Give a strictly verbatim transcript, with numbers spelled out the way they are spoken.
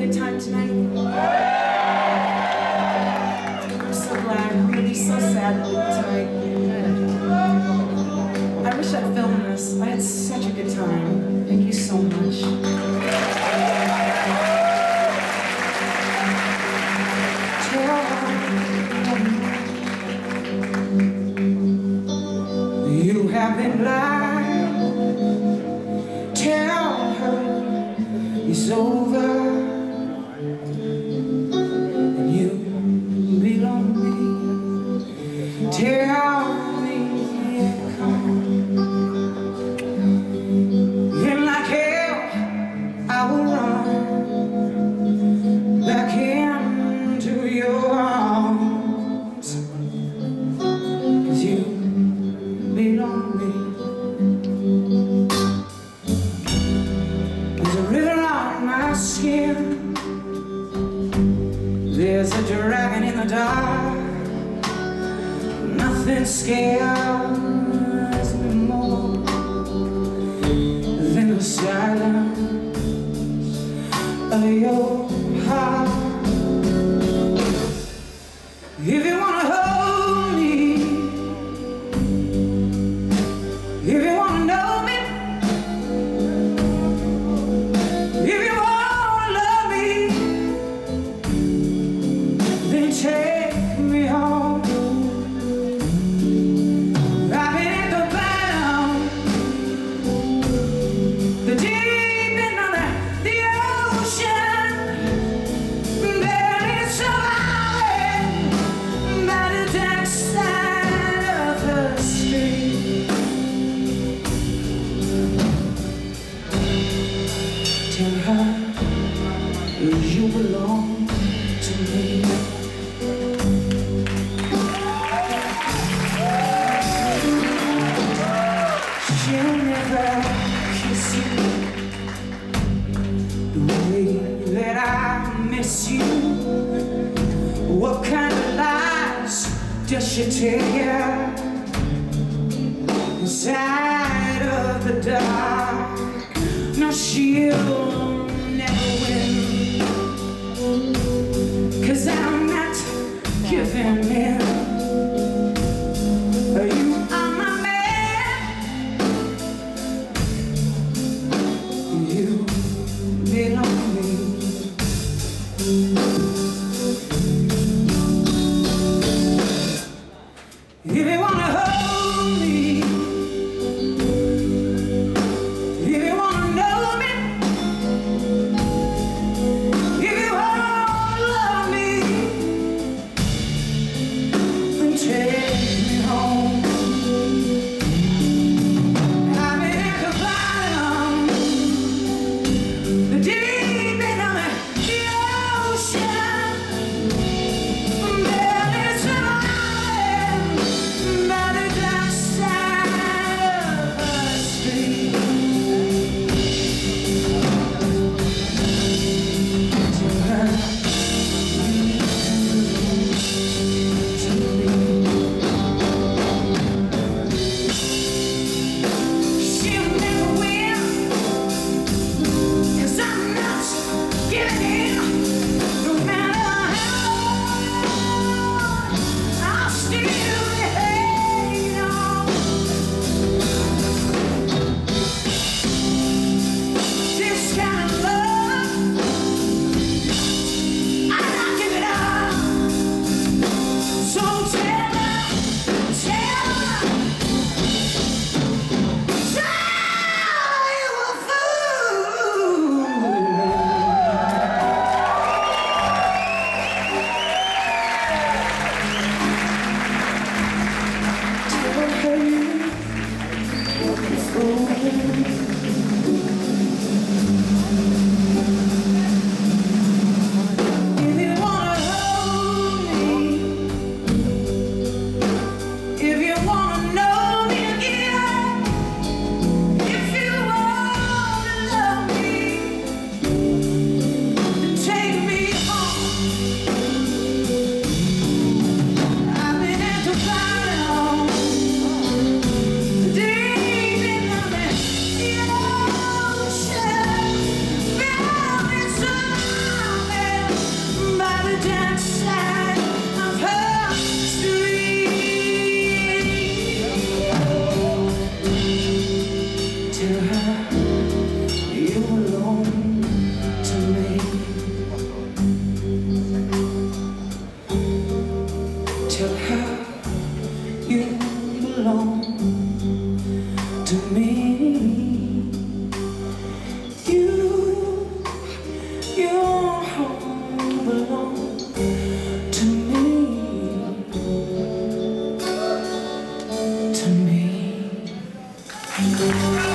great time tonight? I'm so glad. I'm going to be so sad to leave tonight. I wish I'd filmed this. I had such a good time. Thank you so much. You have been blind. Tell her it's over, and you belong to me. Tell me it come. And like hell, I will run back into your arms, 'cause you belong to me. There's a river on my skin. There's a dragon in the dark. Nothing scares me more than the silence of your heart. If you wanna hold me, if you wanna know me, if you wanna love me, then take me home. I've been at the bottom, the deep end of the, the ocean, barely surviving by the dark side of the street. Tell her you belong to me. She'll never kiss you the way that I miss you. What kind of lies does she tell you inside of the dark? No, she'll never win, 'cause I'm not giving in. You are my man. You belong to me. If you wanna hold me, if you wanna know me, Tell her you belong to me. Tell her you belong to me. You, your home belong to me, to me.